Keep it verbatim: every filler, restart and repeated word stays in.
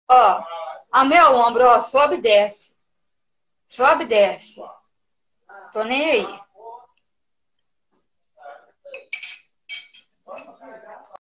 Ó, a meu ombro, ó, sobe e desce. Sobe e desce. Tô nem aí.